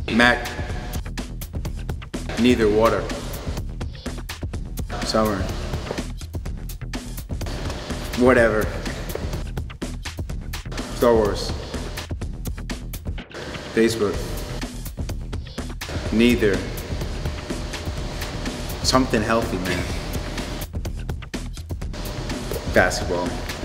Mac. Neither water. Summer. Whatever. Star Wars. Facebook. Neither. Something healthy, man. Basketball.